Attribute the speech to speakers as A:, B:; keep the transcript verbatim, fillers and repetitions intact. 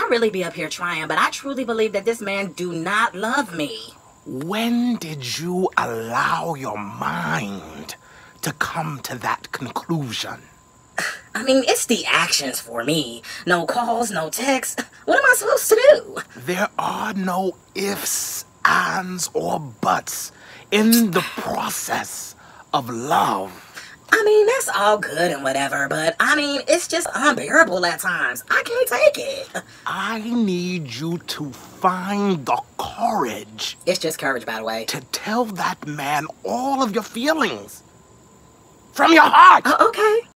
A: I really be up here trying, but I truly believe that this man do not love me.
B: When did you allow your mind to come to that conclusion?
A: I mean, it's the actions for me. No calls, no texts. What am I supposed to do?
B: There are no ifs, ands, or buts in the process of love.
A: I mean, that's all good and whatever, but I mean, it's just unbearable at times. I can't take it.
B: I need you to find the courage.
A: It's just courage, by the way.
B: To tell that man all of your feelings. From your heart.
A: Uh, okay.